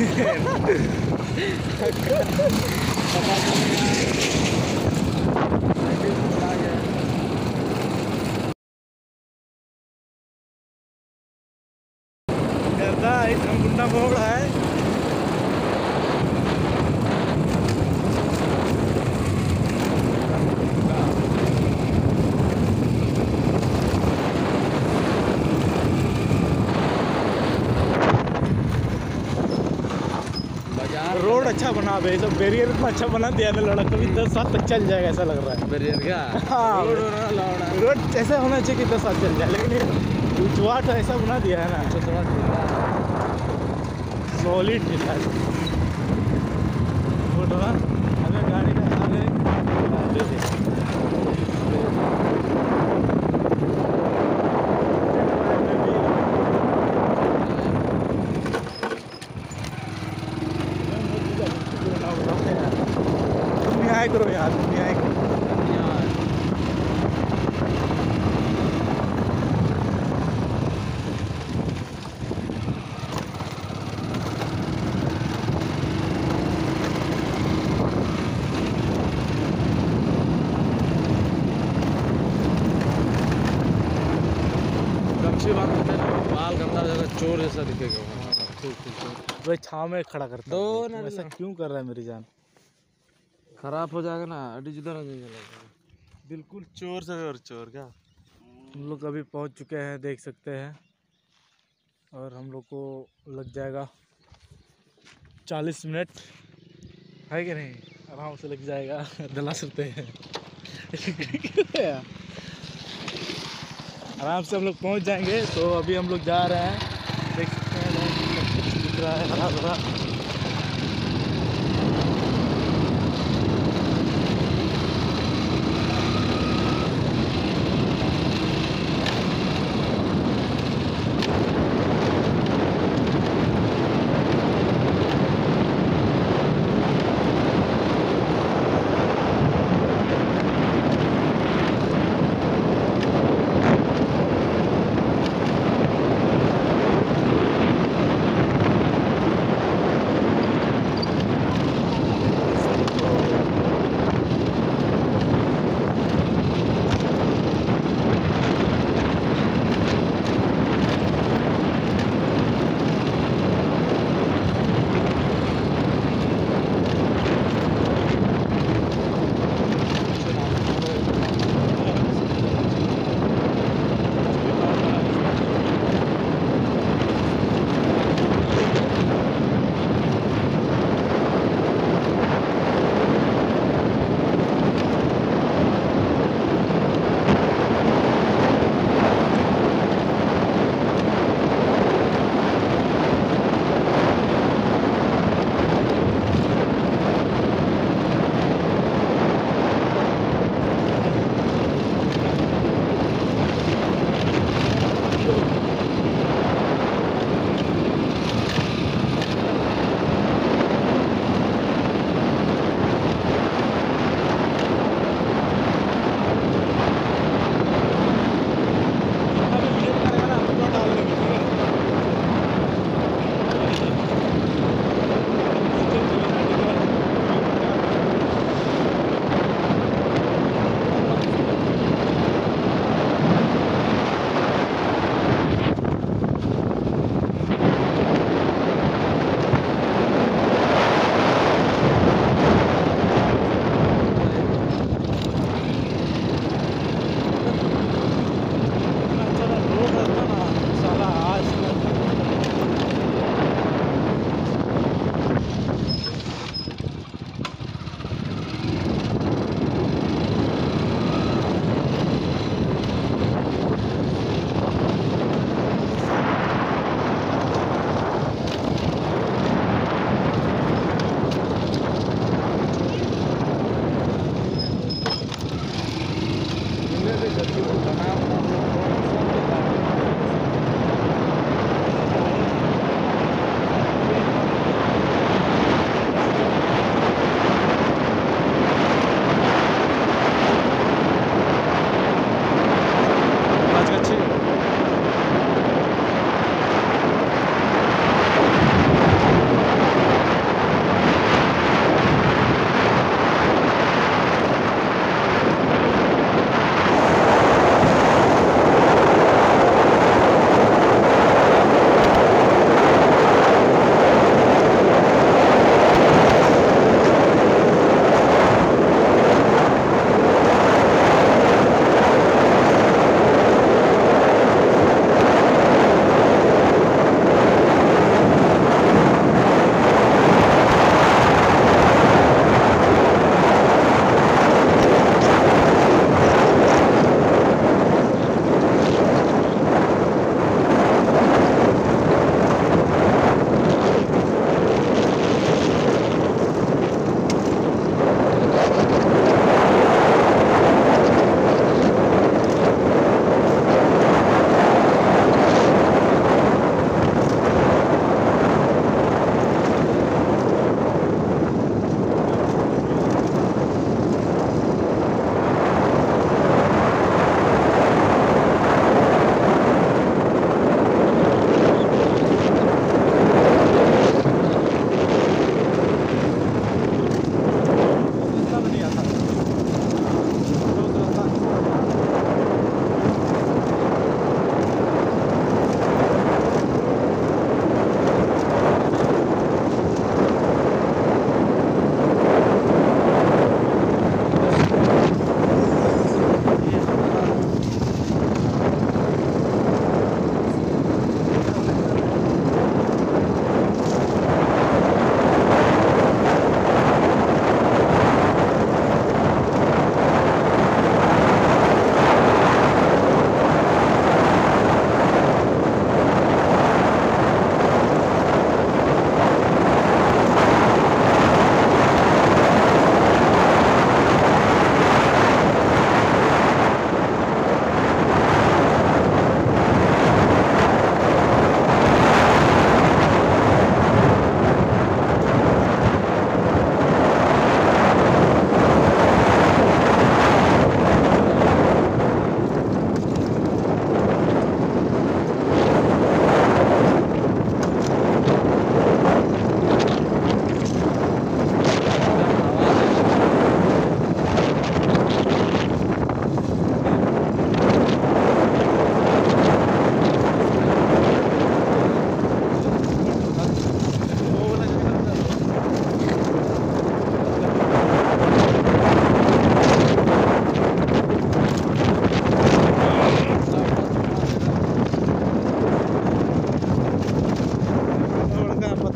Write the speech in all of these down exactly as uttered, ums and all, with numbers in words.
गुंडा मोड़ है। रोड अच्छा बना दे, सब बैरियर इतना अच्छा बना दिया ना, लड़का कभी दस साल तक चल जाएगा ऐसा लग रहा है। बैरियर क्या? हाँ, रोड रोड ऐसा होना चाहिए कि दस साल चल जाए, लेकिन उजवाट ऐसा बना दिया है ना, थोड़ा सॉलिड है। हमें गाड़ी का आगे न्याय करो यार, न्याय करो। बाल गंदा जगह चोर जैसा दिखेगा। ठीक ठीक भाई, छाँव में खड़ा करता दो है, ऐसा क्यों कर रहा है मेरी जान? खराब हो जाएगा ना, डिजिटल बिल्कुल चोर से और चोर क्या। हम लोग अभी पहुंच चुके हैं, देख सकते हैं, और हम लोग को लग जाएगा चालीस मिनट, है कि नहीं? आराम से लग जाएगा, डला सकते हैं। आराम से हम लोग पहुंच जाएंगे। तो अभी हम लोग जा रहे हैं, देख सकते हैं सब कुछ दिख रहा है हरा भरा।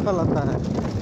फल आता है।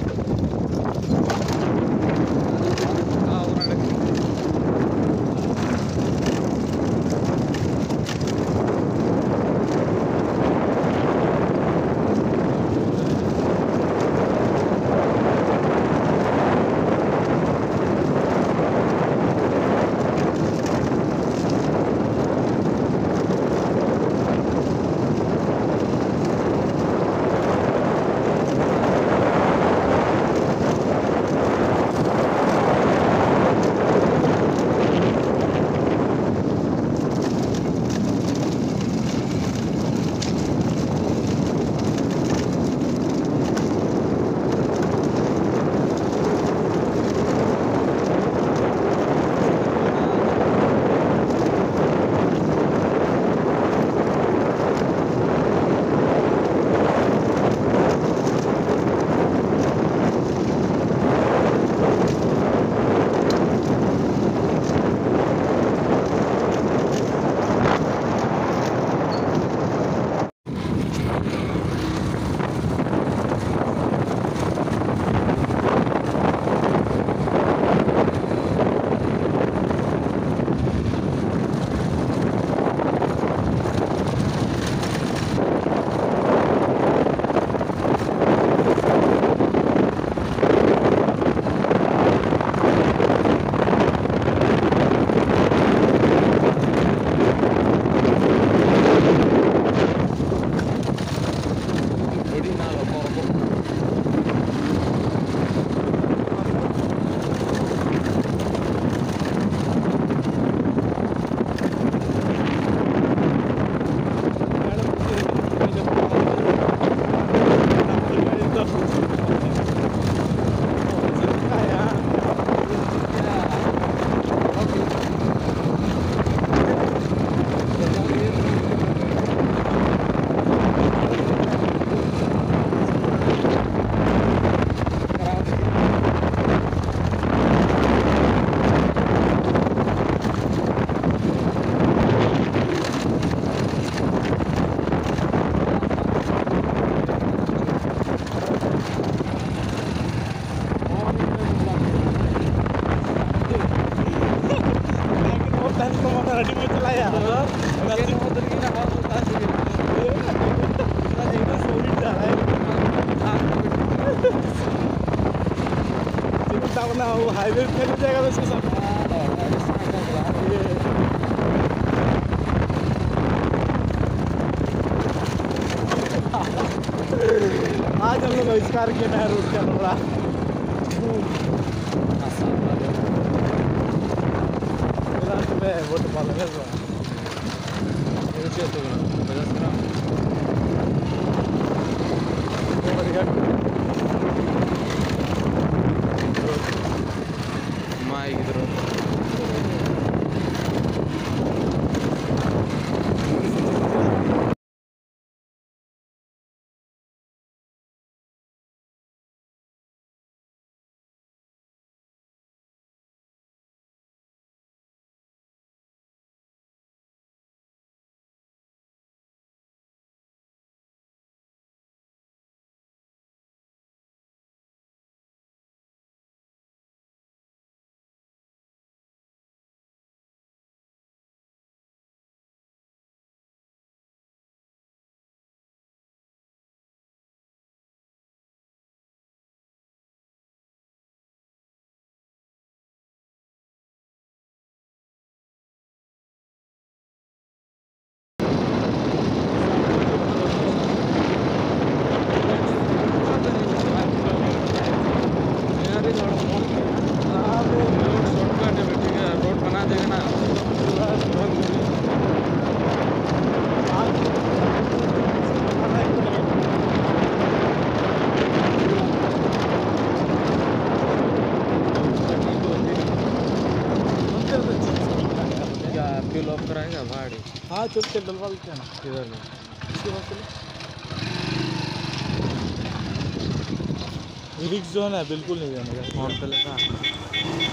हाईवे पे जाएगा तो इसके साथ आज हम लोग आविष्कार किए नया रूट चल रहा वोट पालेंगे हाँ चल चल डलवा लेते हैं ना इधर में इसके बाद चलो रिक्स जो है ना बिल्कुल नहीं जाने का। फोन पे लगा